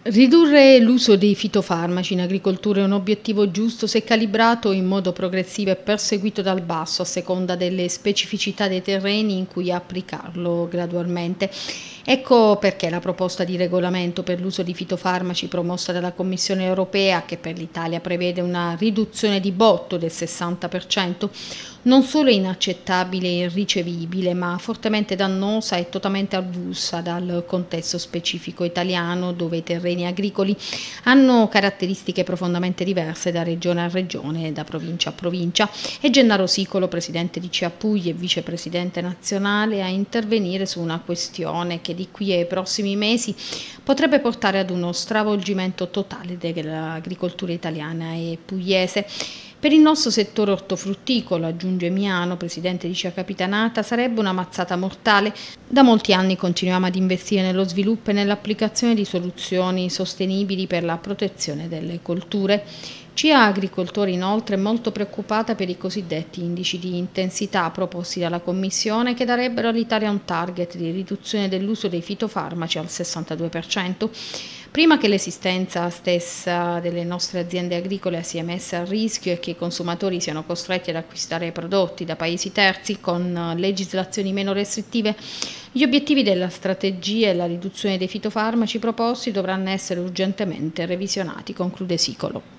Ridurre l'uso dei fitofarmaci in agricoltura è un obiettivo giusto se calibrato in modo progressivo e perseguito dal basso a seconda delle specificità dei terreni in cui applicarlo gradualmente. Ecco perché la proposta di regolamento per l'uso di fitofarmaci promossa dalla Commissione europea, che per l'Italia prevede una riduzione di botto del 60%, non solo è inaccettabile e irricevibile, ma fortemente dannosa e totalmente avulsa dal contesto specifico italiano, dove i terreni agricoli hanno caratteristiche profondamente diverse da regione a regione e da provincia a provincia. E Gennaro Sicolo, presidente di CA Puglia e vicepresidente nazionale, a intervenire su una questione che di qui ai prossimi mesi potrebbe portare ad uno stravolgimento totale dell'agricoltura italiana e pugliese. Per il nostro settore ortofrutticolo, aggiunge Miano, presidente di CA Capitanata, sarebbe una mazzata mortale. Da molti anni continuiamo ad investire nello sviluppo e nell'applicazione di soluzioni sostenibili per la protezione delle colture. CA Agricoltori inoltre è molto preoccupata per i cosiddetti indici di intensità proposti dalla Commissione, che darebbero all'Italia un target di riduzione dell'uso dei fitofarmaci al 62%. Prima che l'esistenza stessa delle nostre aziende agricole sia messa a rischio e che i consumatori siano costretti ad acquistare prodotti da paesi terzi con legislazioni meno restrittive, gli obiettivi della strategia e la riduzione dei fitofarmaci proposti dovranno essere urgentemente revisionati, conclude Sicolo.